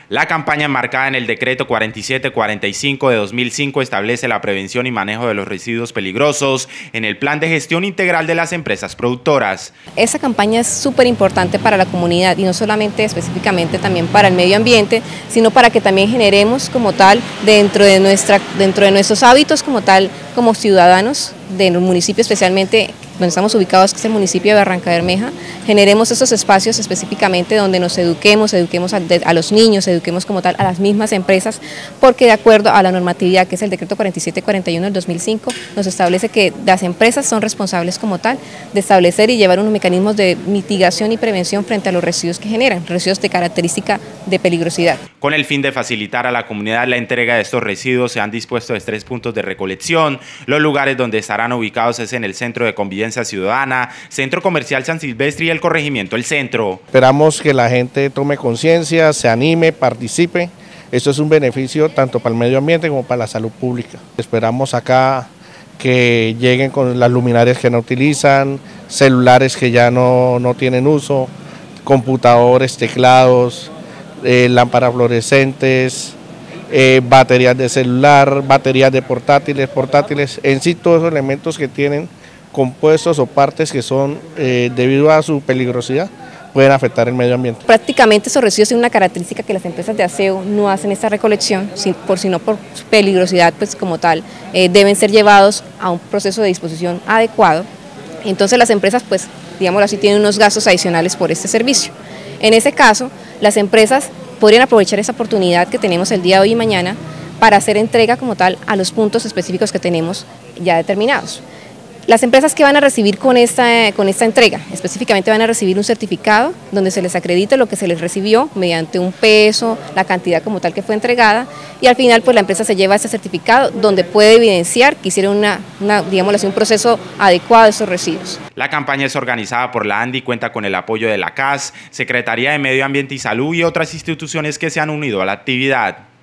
La campaña enmarcada en el decreto 4745 de 2005 establece la prevención y manejo de los residuos peligrosos en el plan de gestión integral de las empresas productoras. Esa campaña es súper importante para la comunidad y no solamente específicamente también para el medio ambiente, sino para que también generemos como tal dentro de nuestros hábitos como tal, como ciudadanos del municipio, especialmente donde estamos ubicados, que es el municipio de Barrancabermeja, generemos esos espacios específicamente donde nos eduquemos a los niños, eduquemos como tal a las mismas empresas, porque de acuerdo a la normatividad, que es el decreto 4741 del 2005, nos establece que las empresas son responsables como tal de establecer y llevar unos mecanismos de mitigación y prevención frente a los residuos que generan, residuos de característica de peligrosidad. Con el fin de facilitar a la comunidad la entrega de estos residuos, se han dispuesto 3 puntos de recolección. Los lugares donde estarán ubicados es en el Centro de Convivencia Ciudadana, Centro Comercial San Silvestre y el Corregimiento El Centro. Esperamos que la gente tome conciencia, se anime, participe. Esto es un beneficio tanto para el medio ambiente como para la salud pública. Esperamos acá que lleguen con las luminarias que no utilizan, celulares que ya no tienen uso, computadores, teclados, lámparas fluorescentes, baterías de celular, baterías de portátiles, en sí todos esos elementos que tienen compuestos o partes que son, debido a su peligrosidad, pueden afectar el medio ambiente. Prácticamente esos residuos tienen una característica que las empresas de aseo no hacen esta recolección, sino por peligrosidad pues como tal, deben ser llevados a un proceso de disposición adecuado. Entonces las empresas pues, digámoslo así, tienen unos gastos adicionales por este servicio. En ese caso, las empresas podrían aprovechar esa oportunidad que tenemos el día de hoy y mañana para hacer entrega como tal a los puntos específicos que tenemos ya determinados. Las empresas que van a recibir con esta entrega, específicamente van a recibir un certificado donde se les acredita lo que se les recibió mediante un peso, la cantidad como tal que fue entregada, y al final pues la empresa se lleva ese certificado donde puede evidenciar que hicieron digámoslo así, un proceso adecuado de esos residuos. La campaña es organizada por la ANDI y cuenta con el apoyo de la CAS, Secretaría de Medio Ambiente y Salud y otras instituciones que se han unido a la actividad.